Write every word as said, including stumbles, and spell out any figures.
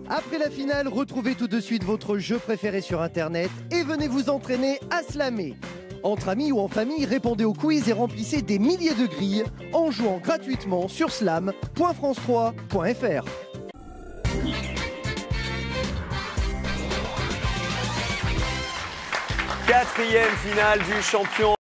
Après la finale, retrouvez tout de suite votre jeu préféré sur Internet et venez vous entraîner à slammer. Entre amis ou en famille, répondez au quiz et remplissez des milliers de grilles en jouant gratuitement sur slam point france trois point f r. Quatrième finale du champion.